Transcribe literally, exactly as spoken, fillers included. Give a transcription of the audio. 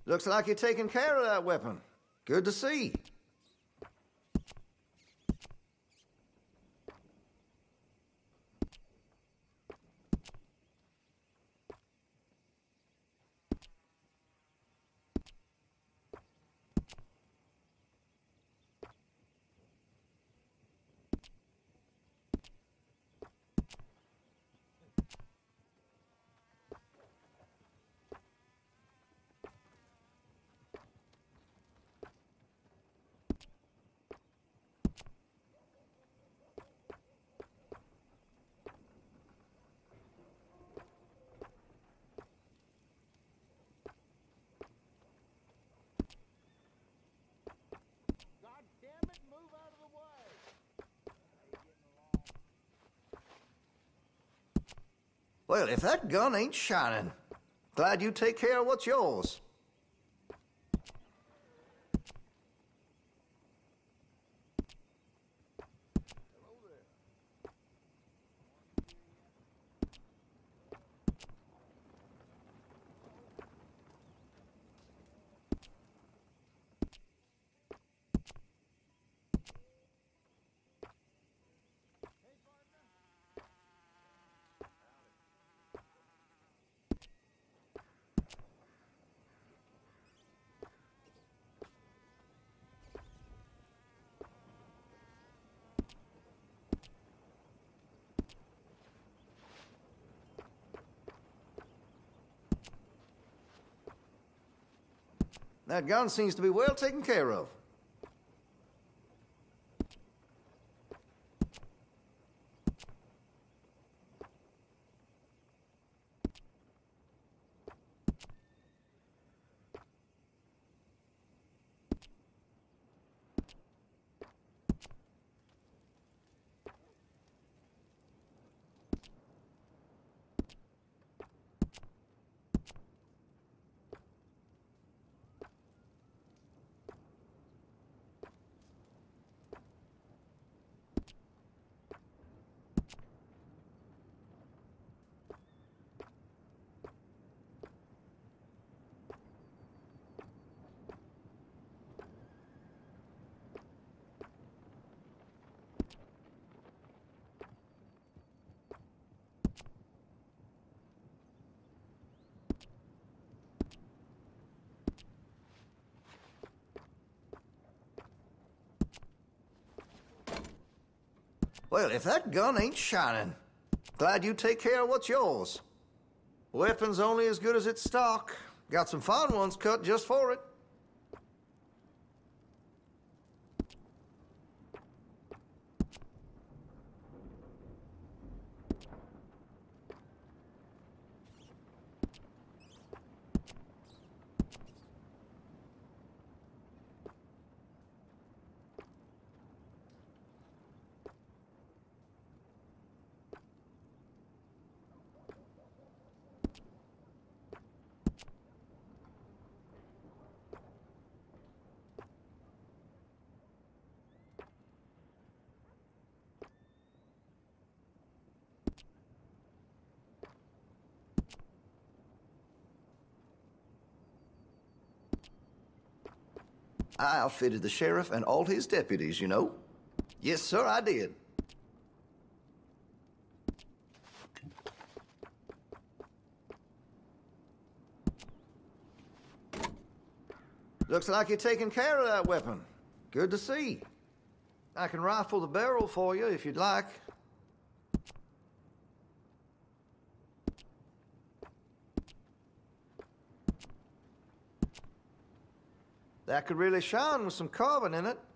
Looks like you're taking care of that weapon. Good to see. Well, if that gun ain't shining, glad you take care of what's yours. That gun seems to be well taken care of. Well, if that gun ain't shining, glad you take care of what's yours. Weapon's only as good as its stock. Got some fine ones cut just for it. I outfitted the sheriff and all his deputies, you know. Yes, sir, I did. Looks like you're taking care of that weapon. Good to see. I can rifle the barrel for you if you'd like. That could really shine with some carbon in it.